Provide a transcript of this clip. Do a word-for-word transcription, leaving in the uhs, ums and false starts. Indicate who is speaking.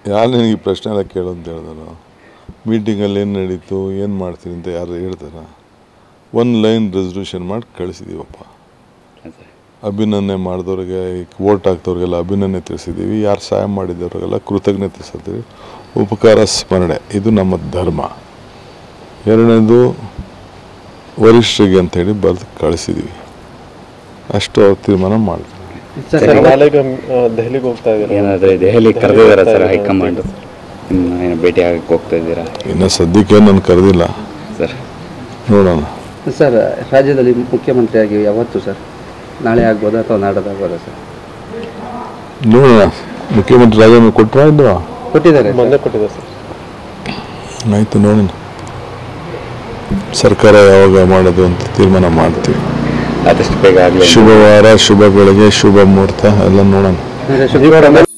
Speaker 1: ಯಾರು ನಿನಗೆ ಈ ಪ್ರಶ್ನೆ ಎಲ್ಲ ಕೇಳು ಅಂತ ಹೇಳಿದ್ರು? ಮೀಟಿಂಗಲ್ಲಿ ಏನು ನಡೀತು, ಏನು ಮಾಡ್ತೀನಿ ಅಂತ ಯಾರು ಹೇಳ್ತಾರ? ಒಂದು ಲೈನ್ ರೆಸಲ್ಯೂಷನ್ ಮಾಡಿ ಕಳಿಸಿದ್ದೀವಪ್ಪ. ಅಭಿನಂದನೆ ಮಾಡಿದವ್ರಿಗೆ, ವೋಟ್ ಹಾಕ್ದವ್ರಿಗೆಲ್ಲ ಅಭಿನಂದನೆ ತಿಳಿಸಿದ್ದೀವಿ. ಯಾರು ಸಹಾಯ ಮಾಡಿದವ್ರಿಗೆಲ್ಲ ಕೃತಜ್ಞತೆ ತಿಳಿಸಿದ್ದೀವಿ. ಉಪಕಾರ ಸ್ಮರಣೆ, ಇದು ನಮ್ಮ ಧರ್ಮ. ಎರಡನೇದು ವರಿಷ್ಠರಿಗೆ ಅಂತೇಳಿ ಬರೆದು ಕಳಿಸಿದ್ದೀವಿ. ಅಷ್ಟು ಅವ್ರು ತೀರ್ಮಾನ ಮಾಡ್ತೀವಿ.
Speaker 2: ದೆಹಲಿಗೆ ಹೋಗ್ತಾ ಇದ್ದೀರಾ?
Speaker 3: ಏನಾದರೂ ದೆಹಲಿ ಕರೆದಿದ್ದಾರೆ ಸರ್ ಹೈಕಮಾಂಡ್? ಏನು ಭೇಟಿ ಆಗಕ್ಕೆ ಹೋಗ್ತಾ ಇದ್ದೀರಾ?
Speaker 1: ಇನ್ನು ಸದ್ಯಕ್ಕೆ ನಾನು ಕರೆದಿಲ್ಲ
Speaker 3: ಸರ್,
Speaker 1: ನೋಡೋಣ.
Speaker 4: ಸರ್, ರಾಜ್ಯದಲ್ಲಿ ಮುಖ್ಯಮಂತ್ರಿಯಾಗಿ ಯಾವತ್ತು ಸರ್? ನಾಳೆ ಆಗ್ಬೋದಾ ಅಥವಾ ನಾಡೋದಾಗ್ಬೋದಾ ಸರ್?
Speaker 1: ನೋಡೋಣ. ಮುಖ್ಯಮಂತ್ರಿ ರಾಜೀನಾಮೆ ಕೊಟ್ಟರಾ ಇಲ್ವಾ?
Speaker 4: ಕೊಟ್ಟಿದ್ದಾರೆ,
Speaker 2: ಮೊನ್ನೆ ಕೊಟ್ಟಿದ್ದಾರೆ ಸರ್.
Speaker 1: ಆಯಿತು, ನೋಡೋಣ. ಸರ್ಕಾರ ಯಾವಾಗ ಮಾಡೋದು ಅಂತ ತೀರ್ಮಾನ ಮಾಡ್ತೀವಿ.
Speaker 3: ಆದಷ್ಟು ಬೇಗ ಆಗಲಿ.
Speaker 1: ಶುಭವಾರ, ಶುಭ ಬೆಳಗ್ಗೆ, ಶುಭ ಮುಹೂರ್ತ ಎಲ್ಲ ನೋಡೋಣ.